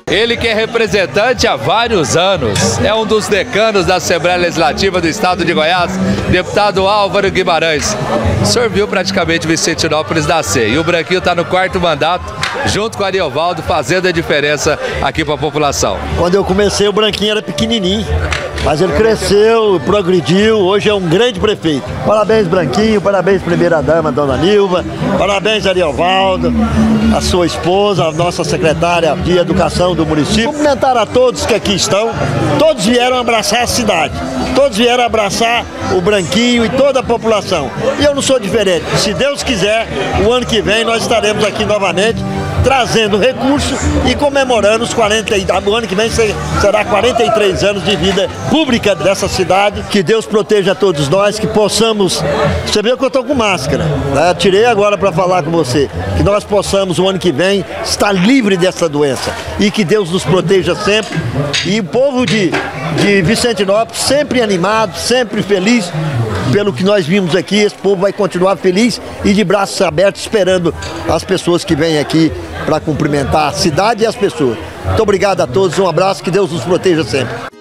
Ele que é representante há vários anos, é um dos decanos da Assembleia Legislativa do Estado de Goiás, deputado Álvaro Guimarães. O senhor viu praticamente Vicentinópolis nascer e o Branquinho está no 4º mandato, junto com o Ariovaldo, fazendo a diferença aqui para a população. Quando eu comecei, o Branquinho era pequenininho, mas ele cresceu, progrediu, hoje é um grande prefeito. Parabéns, Branquinho, parabéns, primeira-dama, dona Nilva, parabéns, Ariovaldo, a sua esposa, a nossa secretária de Educação do município. Cumprimentar a todos que aqui estão, todos vieram abraçar a cidade, todos vieram abraçar o Branquinho e toda a população. E eu não sou diferente, se Deus quiser, o ano que vem nós estaremos aqui novamente, trazendo recursos e comemorando os 40, o ano que vem será 43 anos de vida pública dessa cidade. Que Deus proteja todos nós, que possamos, você viu que eu estou com máscara, né? Tirei agora para falar com você, que nós possamos o ano que vem estar livre dessa doença e que Deus nos proteja sempre, e o povo de Vicentinópolis sempre animado, sempre feliz pelo que nós vimos aqui. Esse povo vai continuar feliz e de braços abertos esperando as pessoas que vêm aqui para cumprimentar a cidade e as pessoas. Muito obrigado a todos, um abraço, que Deus nos proteja sempre.